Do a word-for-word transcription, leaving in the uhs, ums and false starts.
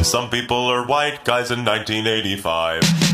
Some people are white guys in nineteen eighty-five.